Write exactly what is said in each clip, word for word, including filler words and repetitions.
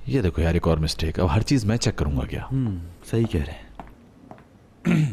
ये देखो यार, एक और मिस्टेक। अब हर चीज मैं चेक करूंगा क्या? हम्म, सही कह रहे हैं।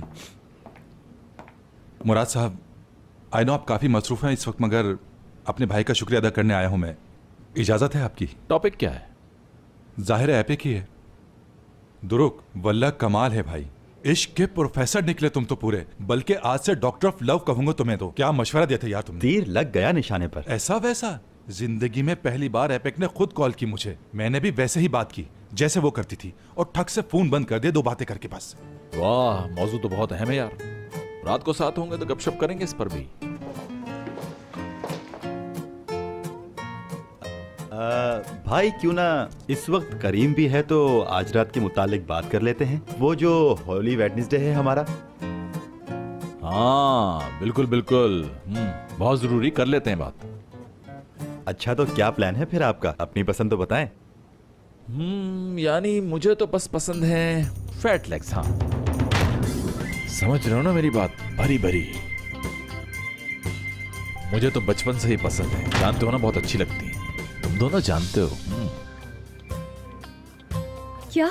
मुराद साहब, आई नो आप काफी मसरूफ हैं इस वक्त, मगर अपने भाई का शुक्रिया अदा करने आया हूं मैं। इजाजत है आपकी? टॉपिक क्या है? जाहिर है एपिक ही है। दुरुक, वल्लाह कमाल है भाई, इश्क के प्रोफेसर निकले तुम तो पूरे। बल्कि आज से डॉक्टर ऑफ लव कहूंगा तुम्हें। तो क्या मशवरा दिया था यार तुमने। तीर लग गया निशाने पर। ऐसा वैसा जिंदगी में पहली बार एपिक ने खुद कॉल की मुझे। मैंने भी वैसे ही बात की जैसे वो करती थी, और ठक से फोन बंद कर दिया दो बातें करके बस। वाह, मौजू तो बहुत अहम है यार। रात को साथ होंगे तो गपशप करेंगे इस पर भी। आ, भाई क्यों ना इस वक्त करीम भी है तो आज रात के मुतालिक बात कर लेते हैं। वो जो होली वेडनेसडे है हमारा। हाँ बिल्कुल बिल्कुल, हम्म, बहुत जरूरी, कर लेते हैं बात। अच्छा तो क्या प्लान है फिर आपका? अपनी पसंद तो बताएं। हम्म, यानी मुझे तो बस पसंद है फैट लेग्स। हाँ समझ रहे हो ना मेरी बात, भरी भरी। मुझे तो बचपन से ही पसंद है, जानते हो ना, बहुत अच्छी लगती है। तुम दोनों जानते हो। क्या?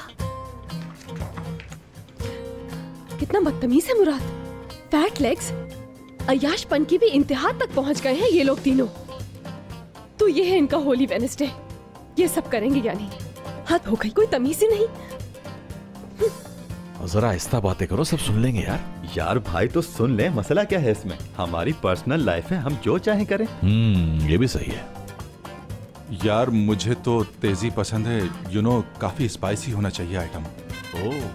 कितना बदतमीज है मुराद। फैट लेग्स, अय्याशपन की भी इंतहा तक पहुंच गए हैं ये लोग तीनों। तो ये है इनका होली वेडनेसडे, ये सब करेंगे यानी। हद हो गई, कोई तमीज ही नहीं। जरा आहिस्ता बातें करो, सब सुन लेंगे यार। यार भाई तो सुन ले, मसला क्या है इसमें? हमारी पर्सनल लाइफ है, हम जो चाहे करें। हम्म, ये भी सही है। यार मुझे तो तेजी पसंद है, यू नो, काफी स्पाइसी होना चाहिए आइटम। ओह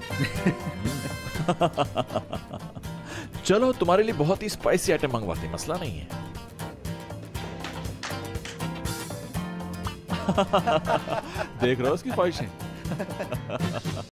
चलो तुम्हारे लिए बहुत ही स्पाइसी आइटम मंगवाते हैं, मसला नहीं है। देख रहे हो उसकी ख्वाहिशें।